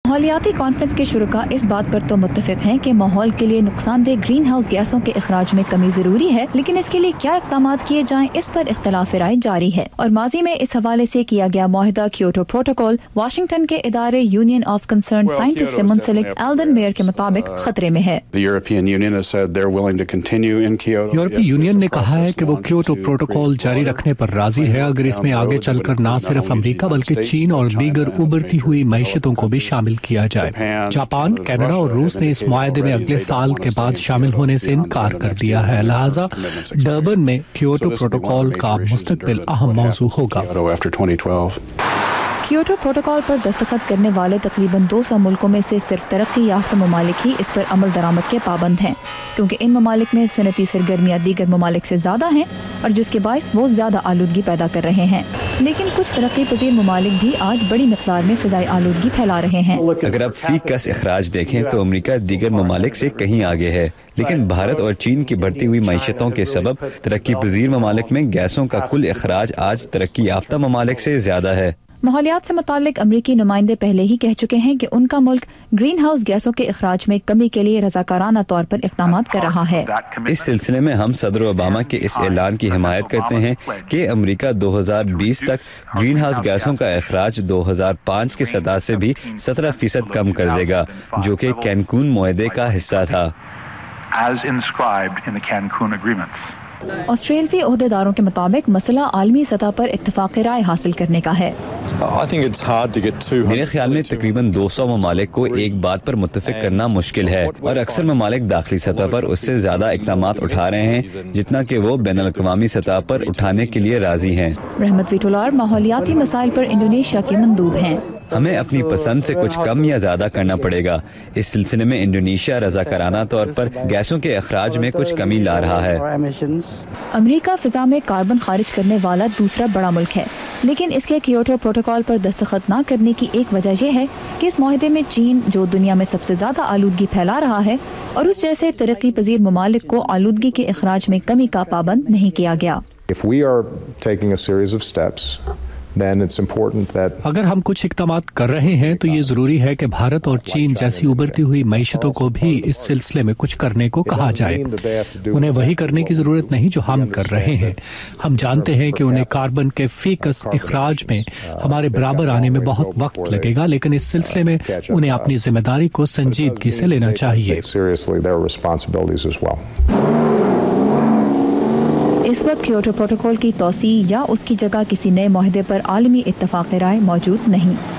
ماحولیاتی کانفرنس کے شرکاء اس بات پر تو متفق ہیں کہ ماحول کے لیے نقصان دہ گرین ہاؤس گیسوں کے اخراج میں کمی ضروری ہے، لیکن اس کے لیے کیا اقدامات کیے جائیں اس پر اختلاف رائے جاری ہے۔ اور ماضی میں اس حوالے سے کیا گیا معاہدہ کیوٹو پروٹوکول واشنگٹن کے ادارے یونین آف کنسرن سائنٹسٹ سے منسلک ایلڈن میئر کے مطابق خطرے میں ہے۔ یورپی یونین نے کہا ہے کہ وہ کیوٹو پروٹوکول جاری رکھنے پر راضی ہے اگر اس میں آگے چل کر نہ صرف امریکہ بلکہ چین اور دیگر ابھرتی ہوئی معیشتوں کو بھی شامل کیا جائے۔ جاپان، کینیڈا اور روس نے اس معاہدے میں اگلے سال کے بعد شامل ہونے سے انکار کر دیا ہے، لہذا ڈربن میں کیوٹو پروٹوکول کا مستقبل اہم موضوع ہوگا۔ کیوٹو پروٹوکول پر دستخط کرنے والے تقریباً 200 ملکوں میں سے صرف ترقی یافتہ ممالک ہی اس پر عمل درآمد کے پابند ہیں، کیونکہ ان ممالک میں صنعتی سرگرمیاں دیگر ممالک سے زیادہ ہیں اور جس کے باعث وہ زیادہ آلودگی پیدا کر رہے ہیں۔ لیکن کچھ ترقی پذیر ممالک بھی آج بڑی مقدار میں فضائی آلودگی پھیلا رہے ہیں۔ اگر آپ فی کس اخراج دیکھیں تو امریکہ دیگر ممالک سے کہیں آگے ہے، لیکن بھارت اور چین کی بڑھتی ہوئی معیشتوں کے سبب ترقی پذیر ممالک میں گیسوں کا کل اخراج آج ترقی یافتہ ممالک سے زیادہ ہے۔ ماحولیات سے متعلق امریکی نمائندے پہلے ہی کہہ چکے ہیں کہ ان کا ملک گرین ہاؤس گیسوں کے اخراج میں کمی کے لیے رضاکارانہ طور پر اقدامات کر رہا ہے۔ اس سلسلے میں ہم صدر اوباما کے اس اعلان کی حمایت کرتے ہیں کہ امریکہ 2020 تک گرین ہاؤس گیسوں کا اخراج 2005 کی سطح سے بھی 17% کم کر دے گا، جو کہ کینکون معاہدے کا حصہ تھا۔ آسٹریلوی عہدیداروں کے مطابق مسئلہ عالمی سطح پر اتفاق رائے حاصل کرنے کا ہے۔ میرے خیال میں تقریباً 200 ممالک کو ایک بات پر متفق کرنا مشکل ہے، اور اکثر ممالک داخلی سطح پر اس سے زیادہ اقدامات اٹھا رہے ہیں جتنا کہ وہ بین الاقوامی سطح پر اٹھانے کے لیے راضی ہیں۔ رحمت ویٹولار ماحولیاتی مسائل پر انڈونیشیا کے مندوب ہیں۔ ہمیں اپنی پسند سے کچھ کم یا زیادہ کرنا پڑے گا۔ اس سلسلے میں انڈونیشیا رضاکارانہ طور پر گیسوں کے اخراج میں کچھ کمی لا رہا ہے۔ امریکہ فضا میں کاربن خارج کرنے والا دوسرا بڑا ملک ہے، لیکن اس کے کیوٹو پروٹوکول پر دستخط نہ کرنے کی ایک وجہ یہ ہے کہ اس معاہدے میں چین، جو دنیا میں سب سے زیادہ آلودگی پھیلا رہا ہے، اور اس جیسے ترقی پذیر ممالک کو آلودگی کے اخراج میں کمی کا پابند نہیں کیا گیا۔ اگر ہم کچھ اقدامات کر رہے ہیں تو یہ ضروری ہے کہ بھارت اور چین جیسی ابھرتی ہوئی معیشتوں کو بھی اس سلسلے میں کچھ کرنے کو کہا جائے۔ انہیں وہی کرنے کی ضرورت نہیں جو ہم کر رہے ہیں۔ ہم جانتے ہیں کہ انہیں کاربن کے فی کس اخراج میں ہمارے برابر آنے میں بہت وقت لگے گا، لیکن اس سلسلے میں انہیں اپنی ذمہ داری کو سنجیدگی سے لینا چاہیے۔ اس وقت کیوٹو پروٹوکول کی توسیع یا اس کی جگہ کسی نئے معاہدے پر عالمی اتفاق رائے موجود نہیں۔